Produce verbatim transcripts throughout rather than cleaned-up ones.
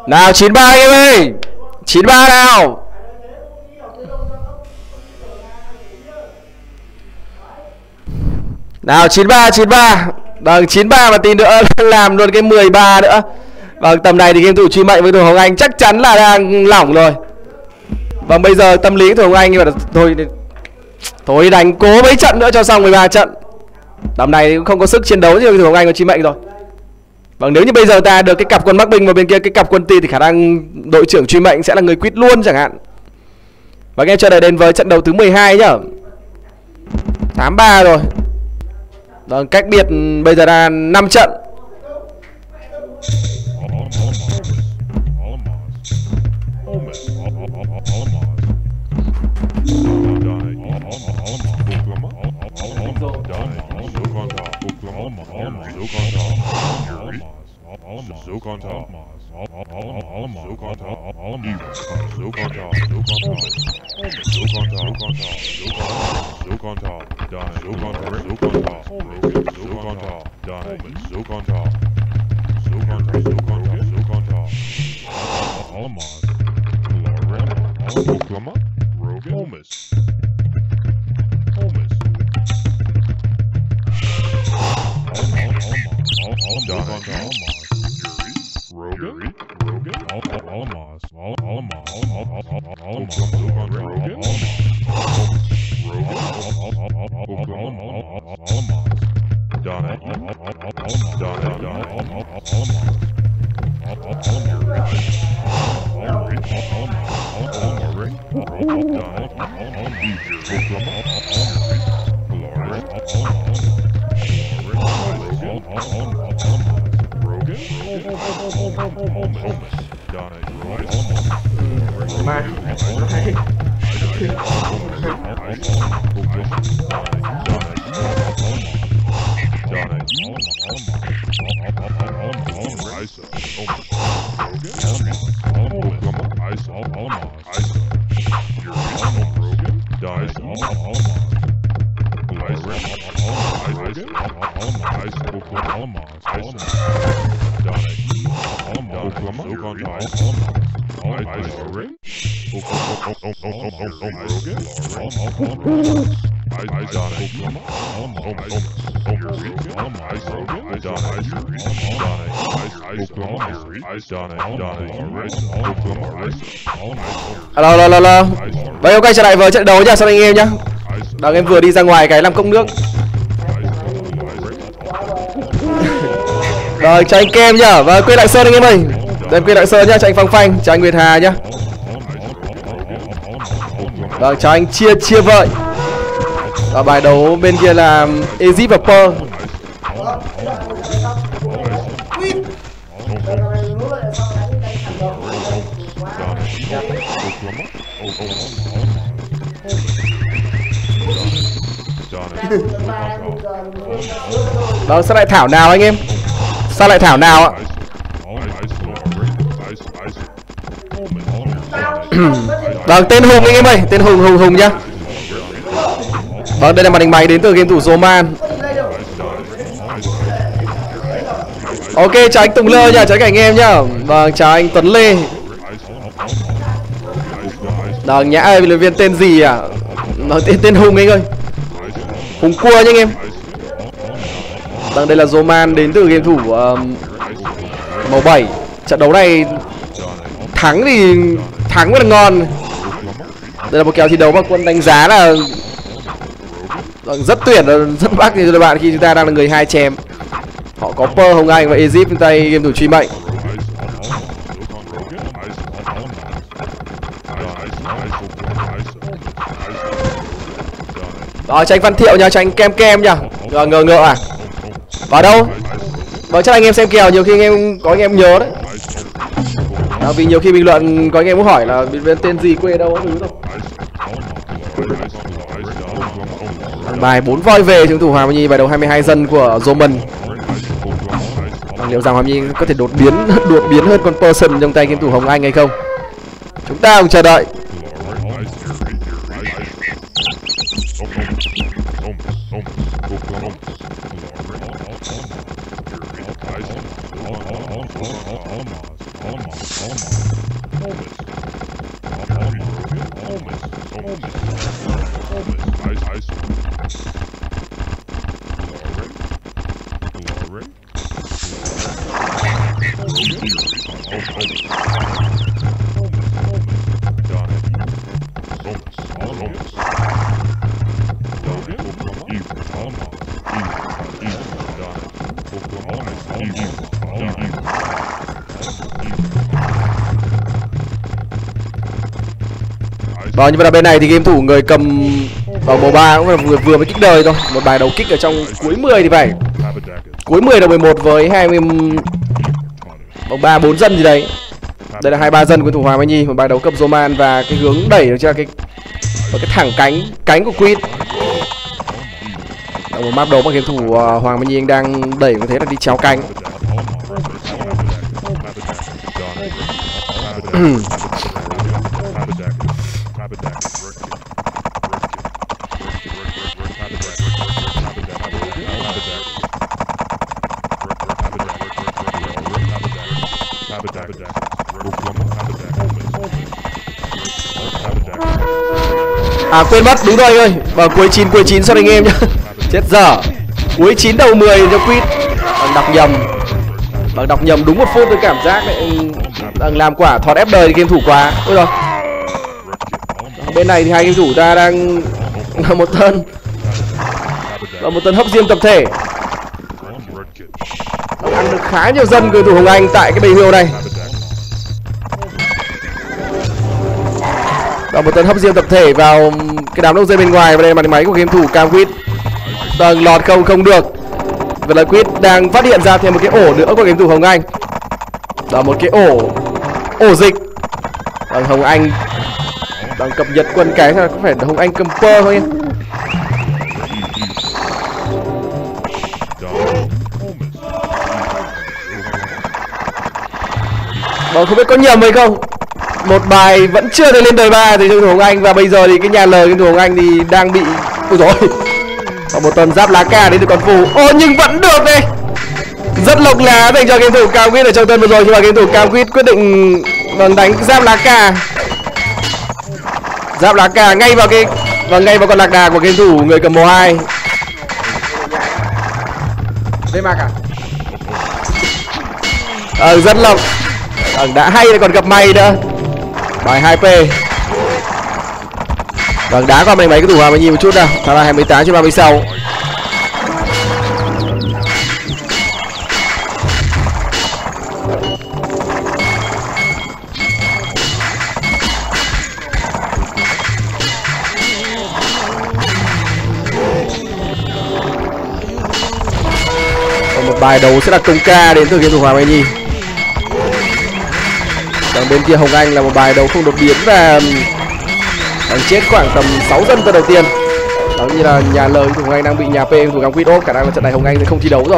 Nào chín ba anh em ơi, chín ba nào. Nào chín ba chín ba. Vâng chín ba và tí nữa làm luôn cái mười ba nữa. Vâng tầm này thì game thủ truy mệnh với Thủ Hồng Anh chắc chắn là đang lỏng rồi. Vâng bây giờ tâm lý Thủ Hồng Anh nhưng mà thôi thôi đánh cố mấy trận nữa cho xong mười ba trận. Tầm này thì cũng không có sức chiến đấu như Thủ Hồng Anh có truy mệnh rồi. Vâng nếu như bây giờ ta được cái cặp quân Bắc Binh và bên kia cái cặp quân Ti thì khả năng đội trưởng truy mệnh sẽ là người quýt luôn chẳng hạn. Và nghe chờ đợi đến với trận đấu thứ mười hai nhá. tám ba rồi. Vâng cách biệt bây giờ là năm trận. Alo alo alo alo. Vậy ok trở lại với trận đấu nha sao anh em nhá. Đang em vừa đi ra ngoài cái làm cốc nước. Rồi cho anh Kem nhá. Và quên Lạng Sơn anh em ơi. Đây quên Lạng Sơn nhá, cho anh Phong Phanh, cho anh Nguyệt Hà nhá. Vâng cho anh chia chia vợi. Và bài đấu bên kia là Egypt và Pearl. Vâng sao lại thảo nào anh em? Sao lại thảo nào ạ? Vâng tên Hùng anh em ơi, tên Hùng Hùng Hùng nhá. Vâng đây là màn hình máy đến từ game thủ Zoman. Ok chào anh Tùng Lơ nha, chào các anh em nhá. Vâng chào anh Tuấn Lê. Vâng nhã ơi, luyện viên tên gì à? Nói tên tên Hùng anh ơi. Hùng cua nhá anh em. Vâng đây là Zoman đến từ game thủ uh, màu bảy. Trận đấu này thắng thì thắng rất là ngon. Đây là một kèo thi đấu mà Quân đánh giá là rất tuyệt, rất bắt thì các bạn khi chúng ta đang là người hai chém. Họ có Pearl Hồng Anh và Egypt trên tay game thủ truy mệnh. Rồi cho anh Văn Thiệu nha, cho anh Kem Kem nha. Rồi ngờ ngợ à? Vào đâu? Vâng chắc anh em xem kèo nhiều khi anh em có anh em nhớ đấy. À, vì nhiều khi bình luận có anh em muốn hỏi là bên tên gì quê đâu thứ đâu. Bài bốn voi về chúng thủ Hoàng Nhi bài đấu hai mươi hai dân của Roman. Liệu rằng Hoàng Nhi có thể đột biến đột biến hơn con person trong tay game thủ Hồng Anh hay không? Chúng ta cùng chờ đợi. Đó, nhưng mà bên này thì game thủ người cầm vào bầu ba cũng là vừa, vừa mới kích đời thôi. Một bài đầu kích ở trong cuối mười thì phải. Cuối mười đầu mười một với hai mươi bầu ba bốn dân gì đấy. Đây là hai ba dân của thủ Hoàng Mai Nhi, một bài đấu cầm Roman và cái hướng đẩy được cho cái và cái thẳng cánh cánh của Queen. Một map đấu mà game thủ uh, Hoàng Mai Nhi anh đang đẩy có thế là đi chéo cánh. À quên mất, đúng rồi ơi, vào cuối chín cuối chín sau anh em nhá. Chết dở. Cuối chín đầu mười cho Quýt. Bằng đọc nhầm. Bằng đọc nhầm đúng một phút tôi cảm giác lại đang làm quả thọt ép đời thì game thủ quá. Ôi rồi. Bên này thì hai game thủ ta đang là một tân là một tân hấp diêm tập thể. Ăn được khá nhiều dân của thủ Hồng Anh tại cái bầy hiệu này. Và một tấn hấp diêm tập thể vào cái đám đông dây bên ngoài. Và đây là màn máy của game thủ Cam Quýt. Tầng lọt không không được. Vậy là Quýt đang phát hiện ra thêm một cái ổ nữa của game thủ Hồng Anh. Đó, một cái ổ ổ dịch. Và Hồng Anh đang cập nhật quân cái là có phải Hồng Anh cầm pơ thôi. Đó, không biết có nhầm hay không. Một bài vẫn chưa được lên đời ba thì thủ Hồng Anh. Và bây giờ thì cái nhà lời game thủ Hồng Anh thì đang bị ôi rồi. Có một tần giáp lá cà đến từ con phù. Ô nhưng vẫn được đây. Rất lộc lá dành cho game thủ Cam Quýt ở trong tân vừa rồi. Nhưng mà game thủ Cam Quýt quyết định vâng, đánh giáp lá cà. Giáp lá cà ngay vào cái và ngay vào con lạc đà của game thủ người cầm màu hai. Đây mà cả. Ờ rất lộc. Ờ, đã hay lại còn gặp may nữa. Bài hai pê. Vâng, đá qua mấy mấy cái thủ Hoàng Mai Nhi một chút nào. Thằng là hai mươi tám trên ba mươi sáu. Còn một bài đấu sẽ là công ca đến từ game thủ Hoàng Mai Nhi. Đằng bên kia Hồng Anh là một bài đấu không đột biến và đang chết khoảng tầm sáu dân từ đầu tiên. Đó như là nhà lời thủ Hồng Anh đang bị nhà P thủ Cam Quýt ốp, khả năng là trận này Hồng Anh sẽ không thi đấu rồi.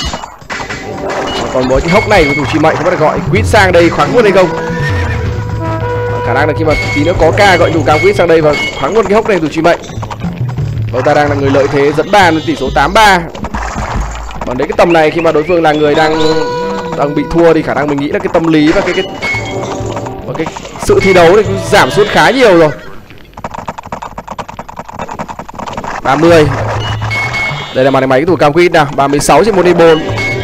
Còn với cái hốc này của thủ Chi Mạnh không biết là gọi Quýt sang đây khoáng luôn hay không. Khả năng là khi mà tí nữa có ca gọi thủ Cam Quýt sang đây và khoáng luôn cái hốc này thủ Chi Mạnh. Và ta đang là người lợi thế dẫn bàn với tỷ số tám ba. Còn đấy cái tầm này khi mà đối phương là người đang đang bị thua thì khả năng mình nghĩ là cái tâm lý và cái cái và cái sự thi đấu thì cũng giảm xuống khá nhiều rồi. ba mươi. Đây là màn máy của thủ Cam Quýt nào, ba mươi sáu trên một đi bốn.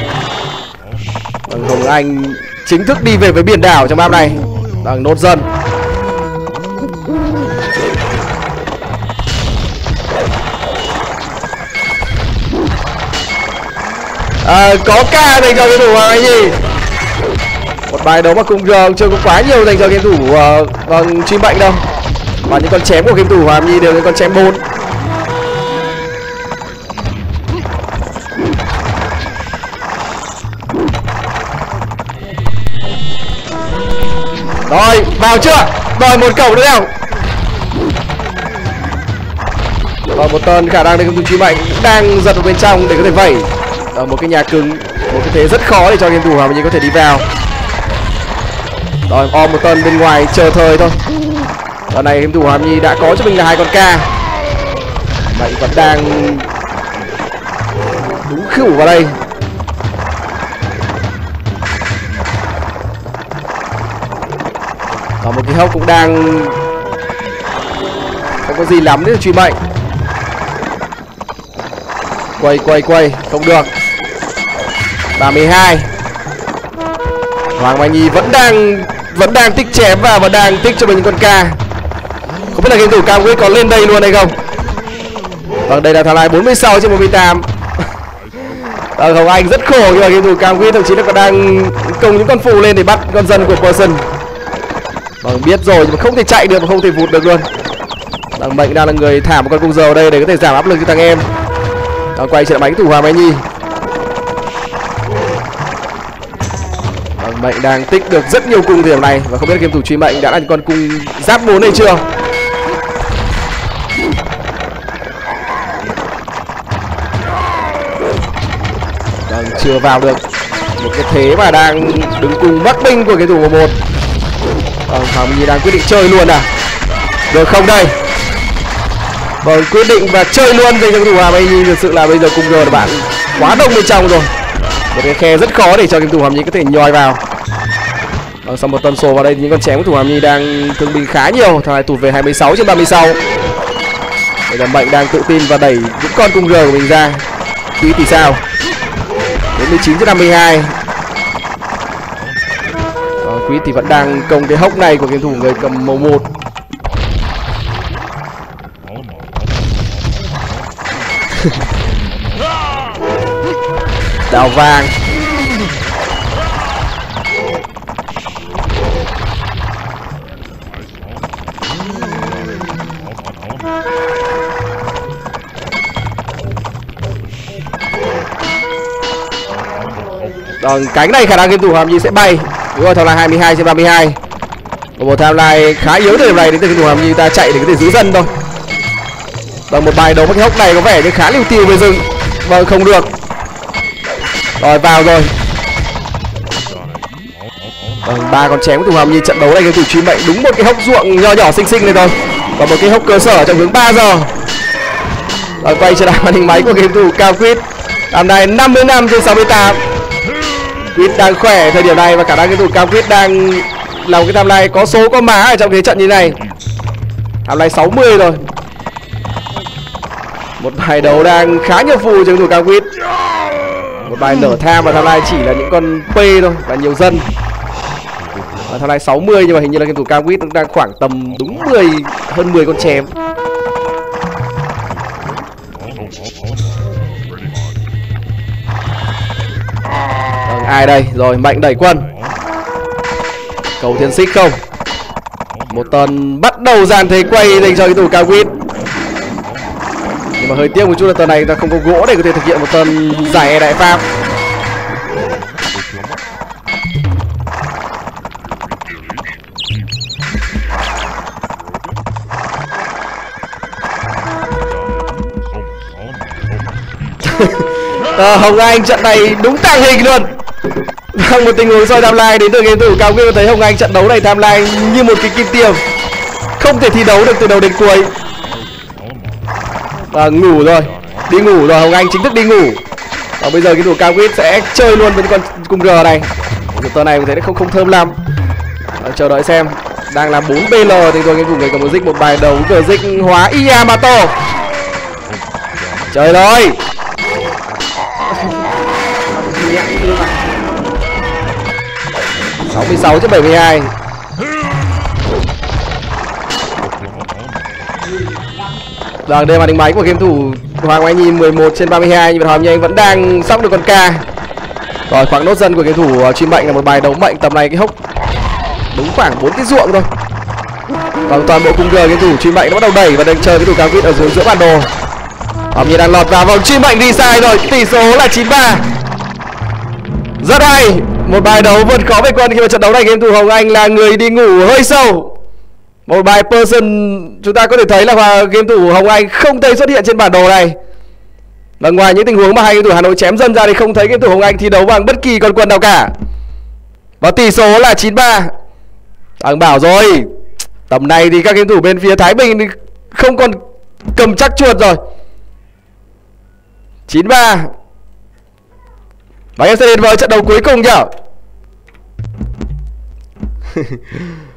Hồng Anh chính thức đi về với biển đảo trong map này. Đang nốt dân. À, có ca dành cho game thủ Hoàng Mai Nhi. Một bài đấu mà cũng chưa có quá nhiều dành cho game thủ uh, vâng Chim Mạnh đâu. Và những con chém của game thủ Hoàng Mai Nhi đều là con chém bốn. Rồi, vào chưa? Rồi một cầu nữa nào. Và một tên khả năng để game thủ Chim Mạnh cũng đang giật vào bên trong để có thể vẩy. Ở một cái nhà cứng, một cái thế rất khó để cho game thủ Hoàng Mai Nhi có thể đi vào. Rồi om một tên bên ngoài chờ thời thôi. Lần này game thủ Hoàng Mai Nhi đã có cho mình là hai con ca. Mạnh vẫn đang đúng khỉu vào đây. Hốc cũng đang không có gì lắm để truy mệnh. Quay quay quay không được. ba mươi hai. Hoàng Mai Nhi vẫn đang vẫn đang tích chém và vẫn đang tích cho mình con ca. Không biết là game thủ Cam Quyết có lên đây luôn hay không. Vâng, đây là thằng lại bốn mươi sáu trên bốn mươi tám. Vâng, Hồng Anh rất khổ nhưng mà game thủ Cam Quyết thậm chí là còn đang công những con phù lên để bắt con dân của Person. Vâng, biết rồi nhưng mà không thể chạy được và không thể vụt được luôn. Thằng Mệnh đang là người thả một con cung giờ ở đây để có thể giảm áp lực cho thằng em. Đang quay trở lại bánh thủ Hoàng Mai Nhi. Vâng, Mệnh đang tích được rất nhiều cung thời điểm này và không biết game thủ truy Mệnh đã là những con cung giáp bốn này chưa. Vâng, chưa vào được một cái thế mà đang đứng cùng mất binh của cái thủ một một. Vâng, Hoàng Mai Nhi đang quyết định chơi luôn à. Được không đây. Vâng, quyết định và chơi luôn dành cho cái thủ Hoàng Mai Nhi. Thực sự là bây giờ cung giờ bạn quá đông bên trong rồi. Một cái khe rất khó để cho game thủ Hoàng Mai Nhi có thể nhoi vào. Vâng, sau một tuần sổ vào đây những con chém của thủ Hoàng Mai Nhi đang thương binh khá nhiều. Thằng này tụt về hai mươi sáu trên ba mươi sáu. Bây giờ Mệnh đang tự tin và đẩy những con cung giờ của mình ra. Quý thì sao. bốn mươi chín trên năm mươi hai. Ờ, Quý thì vẫn đang công cái hốc này của game thủ người cầm màu một. Đào vàng. Còn cánh này khả năng game thủ Hoàng Mai Nhi sẽ bay. Đúng rồi, thằng là hai mươi hai trên ba mươi hai. Một một tham lai khá yếu thời điểm này đến từ game thủ Hoàng Mai Nhi ta chạy để có thể giữ dân thôi. Vâng, một bài đấu với cái hốc này có vẻ như khá liều tiêu về rừng. Vâng, không được. Rồi, vào rồi. Vâng, ba con chém của thủ Hoàng Mai Nhi. Trận đấu này game thủ truy Mệnh đúng một cái hốc ruộng nho nhỏ xinh xinh này thôi. Và một cái hốc cơ sở trong hướng ba giờ. Rồi, quay trở lại màn hình máy của game thủ Cam Quyết. Hôm nay năm mươi năm trên sáu mươi tám. Quyết đang khỏe thời điểm này và khả năng game thủ Cam Quyết đang là một cái tham lai có số có má ở trong thế trận như này. Tham lai sáu mươi rồi. Một bài đấu đang khá nhiều phù cho game thủ Cam Quyết. Một bài nở tham và tham lai chỉ là những con P thôi và nhiều dân. Và tham lai sáu mươi nhưng mà hình như là game thủ Cam Quyết cũng đang khoảng tầm đúng mười hơn mười con chém. Ai đây? Rồi, Mạnh đẩy quân. Cầu thiên xích không. Một tuần bắt đầu dàn thế quay dành cho cái thủ Cam Quyết. Nhưng mà hơi tiếc một chút là tuần này ta không có gỗ để có thể thực hiện một tuần giải e đại pháp. à, Hồng Anh trận này đúng tàng hình luôn. Một tình huống soi timeline đến từ game thủ Cam Quyết thấy Hồng Anh trận đấu này timeline như một cái kim tiêm, không thể thi đấu được từ đầu đến cuối. Và ngủ rồi, đi ngủ rồi, Hồng Anh chính thức đi ngủ. Và bây giờ cái thủ Cam Quyết sẽ chơi luôn với con cung G này. Giờ tờ này mình thấy nó không không thơm lắm. Và chờ đợi xem. Đang là bốn bê lờ thì rồi cái thủ người cầm một dích một bài đấu vừa dích hóa Yamato. Trời ơi. sáu mươi sáu trên bảy mươi hai. Rồi, đây màn hình máy của game thủ Hoàng Mai Nhi mười một trên ba mươi hai nhưng mà Hoàng Mai Nhi vẫn đang sóc được con ca. Rồi, khoảng nốt dân của game thủ truy Mệnh là một bài đấu Mệnh tầm này cái hốc đúng khoảng bốn cái ruộng thôi. Còn toàn bộ cung G game thủ truy Mệnh nó bắt đầu đẩy và đang chờ cái thủ Cam Quyết ở dưới giữa bản đồ. Hoàng Nhi đang lọt vào vòng truy Mệnh đi sai rồi, tỷ số là chín ba. Rất hay, một bài đấu vượt khó về quân khi mà trận đấu này game thủ Hồng Anh là người đi ngủ hơi sâu. Một bài Person chúng ta có thể thấy là game thủ Hồng Anh không thấy xuất hiện trên bản đồ này. Và ngoài những tình huống mà hai game thủ Hà Nội chém dân ra thì không thấy game thủ Hồng Anh thi đấu bằng bất kỳ con quân nào cả. Và tỷ số là chín ba. Đang bảo rồi, tầm này thì các game thủ bên phía Thái Bình thì không còn cầm chắc chuột rồi. chín ba. Và em sẽ đến với trận đấu cuối cùng nhá.